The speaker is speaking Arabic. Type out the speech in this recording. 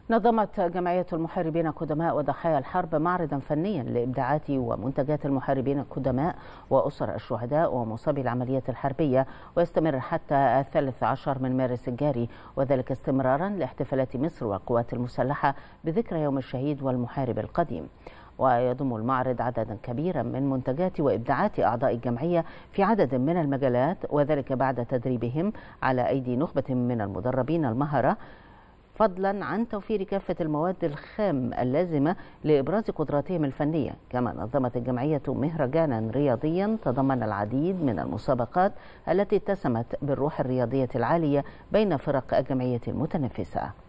نظمت جمعية المحاربين القدماء وضحايا الحرب معرضا فنيا لإبداعات ومنتجات المحاربين القدماء وأسر الشهداء ومصابي العمليات الحربية، ويستمر حتى 13 من مارس الجاري، وذلك استمرارا لاحتفالات مصر والقوات المسلحة بذكرى يوم الشهيد والمحارب القديم. ويضم المعرض عددا كبيرا من منتجات وإبداعات أعضاء الجمعية في عدد من المجالات، وذلك بعد تدريبهم على أيدي نخبة من المدربين المهرة، فضلا عن توفير كافة المواد الخام اللازمة لإبراز قدراتهم الفنية. كما نظمت الجمعية مهرجانا رياضيا تضمن العديد من المسابقات التي اتسمت بالروح الرياضية العالية بين فرق الجمعية المتنافسة.